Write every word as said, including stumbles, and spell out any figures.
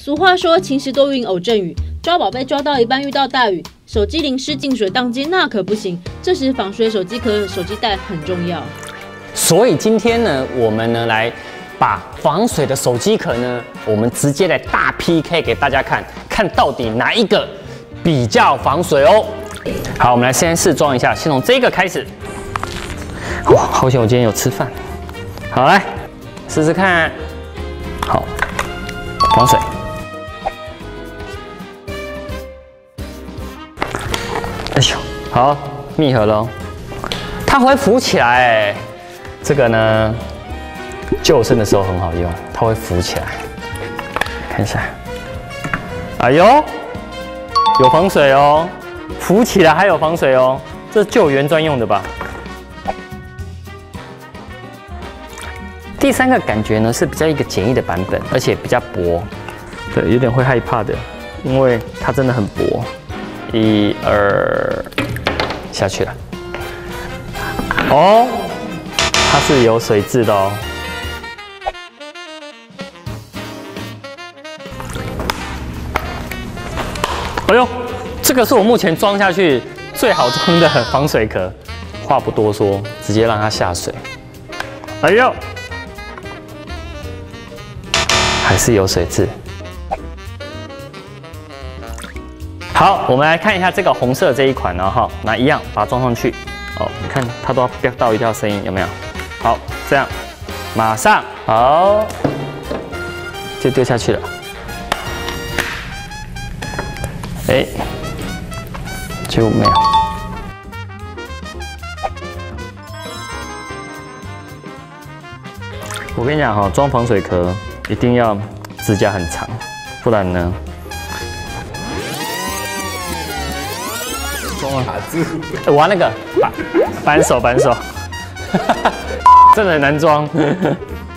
俗话说晴时多云偶阵雨，抓宝贝抓到一半遇到大雨，手机淋湿进水当机那可不行。这时防水手机壳、手机袋很重要。 所以今天呢，我们呢来把防水的手机壳呢，我们直接来大 P K 给大家看，看到底哪一个比较防水哦。好，我们来先试装一下，先从这个开始。哇，好险我今天有吃饭。好，来试试看。好，防水。哎呦，好，密合了，它会浮起来哎。这个呢，救生的时候很好用，它会浮起来。看一下，哎呦，有防水哦，浮起来还有防水哦，这是救援专用的吧？第三个感觉呢是比较一个简易的版本，而且比较薄，对，有点会害怕的，因为它真的很薄。一二，下去了。哦，它是有水渍的哦。哎呦，这个是我目前装下去最好装的防水壳。话不多说，直接让它下水。哎呦，还是有水渍。好，我们来看一下这个红色这一款，然后哈，那一样把它装上去。哦，你看它都要飙到一条声音，有没有？好，这样，马上好，就丢下去了。哎，就没有。我跟你讲哈，装防水壳一定要指甲很长，不然呢。 卡住， 玩那个扳扳手扳手，真的很难装。